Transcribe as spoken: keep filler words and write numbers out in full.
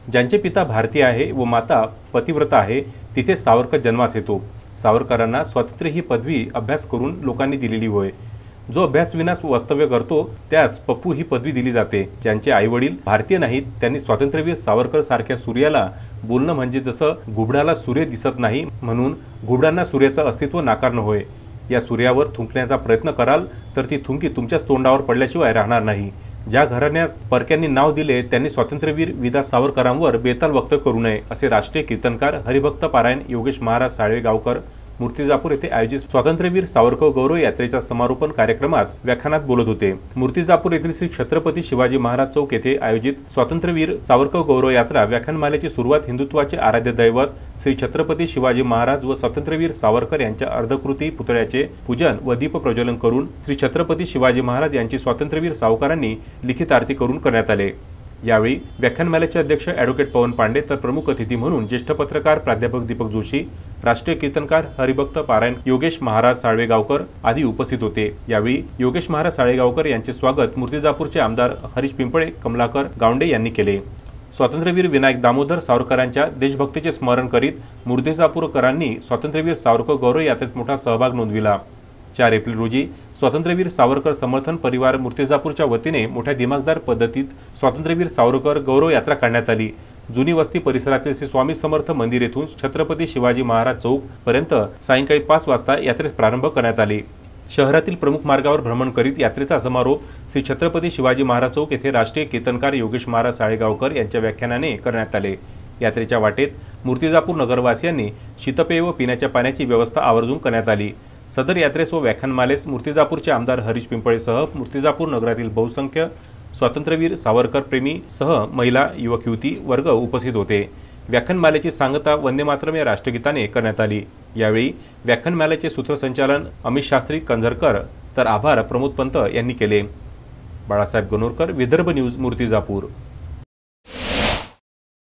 ज्यांचे पिता भारतीय आहे व माता पतिव्रता आहे तिथे सावरकर जन्मास येतो। सावरकरांना स्वातंत्र्य ही पदवी अभ्यास करून लोकांनी दिलेली होय। जो अभ्यास विनास वक्तव्य करतो त्यास पप्पू ही पदवी दिली जाते। ज्यांचे आई वडील भारतीय नाहीत त्यांनी स्वातंत्र्यवीर सावरकर सारख्या सूर्याला बोलणं म्हणजे जसं घुबडाला सूर्य दिसत नाही म्हणून घुबडांना सूर्याचं अस्तित्व नाकारणं होय। या सूर्यावर थुंकण्याचा प्रयत्न कराल तर ती थुंकी तुमच्याच तोंडावर पडल्याशिवाय राहणार नाही। ज्या घराण्यास परक्यांनी नाव दिले त्यांनी स्वातंत्र्यवीर विदा सावरकरांवर बेताल वक्तव्य करू नये असे राष्ट्रीय कीर्तनकार हरिभक्त पारायण योगेश महाराज साळवेगावकर मूर्तिजापूर येथे आयोजित स्वातंत्र्यवीर सावरकर गौरव यात्रेच्या समारोपन कार्यक्रमात व्याख्यानात बोलत होते। मूर्तिजापूर येथील श्री छत्रपती शिवाजी महाराज चौक येथे आयोजित स्वातंत्र्यवीर सावरकर गौरव यात्रा व्याख्यानमालेची सुरुवात हिंदुत्वाचे आराध्य दैवत श्री छत्रपती शिवाजी महाराज व स्वातंत्र्यवीर सावरकर यांच्या अर्धकृती पुतळ्याचे पूजन व दीप प्रज्वलन करून श्री छत्रपती शिवाजी महाराज यांची स्वातंत्र्यवीर सावरकरांनी लिखित आरती करून करण्यात आले। यावेळी व्याख्यानमालेचे अध्यक्ष ॲडव्होकेट पवन पांडे तर प्रमुख अतिथी म्हणून ज्येष्ठ पत्रकार प्राध्यापक दीपक जोशी, राष्ट्रीय कीर्तनकार हरिभक्त पारायण योगेश महाराज साळवेगावकर आदी उपस्थित होते। यावेळी योगेश महाराज साळवेगावकर यांचे स्वागत मूर्तिजापूरचे आमदार हरीश पिंपळे, कमलाकर गावंडे यांनी केले। स्वातंत्र्यवीर विनायक दामोदर सावरकरांच्या देशभक्तीचे स्मरण करीत मूर्तिजापूरकरांनी स्वातंत्र्यवीर सावरकर गौरव यात्रेत मोठा सहभाग नोंदविला। चार एप्रिल रोजी स्वातंत्र्यवीर सावरकर समर्थन परिवार मूर्तिजापूरच्या वतीने मोठ्या दिमागदार पद्धतीत स्वातंत्र्यवीर सावरकर गौरव यात्रा काढण्यात आली। जुनी वस्ती परिसरातील श्री स्वामी समर्थ मंदिर येथून छत्रपती शिवाजी महाराज चौक पर्यंत सायंकाळी पाच वाजता यात्रेस प्रारंभ करण्यात आले। शहरातील प्रमुख मार्गावर भ्रमण करीत यात्रेचा समारोप श्री छत्रपती शिवाजी महाराज चौक येथे राष्ट्रीय कीर्तनकार योगेश महाराज साळवेगावकर यांच्या व्याख्यानाने करण्यात आले। यात्रेच्या वाटेत मूर्तिजापूर नगरवासियांनी शीतपेय व पिण्याच्या पाण्याची व्यवस्था आवर्जून करण्यात आली। सदर यात्रेस व व्याख्यानमालेस मूर्तिजापूरचे आमदार हरीश पिंपळेसह मूर्तिजापूर नगरातील बहुसंख्य स्वातंत्र्यवीर सावरकर प्रेमी सह महिला युवक युवती वर्ग उपस्थित होते। व्याख्यानमालेची सांगता वंदे मातरम या राष्ट्रगीताने करण्यात आली। यावेळी व्याख्यानमालेचे सूत्रसंचालन अमित शास्त्री कंझरकर तर आभार प्रमोद पंत यांनी केले। बाळासाहेब गणोरकर, विदर्भ न्यूज, मूर्तिजापूर।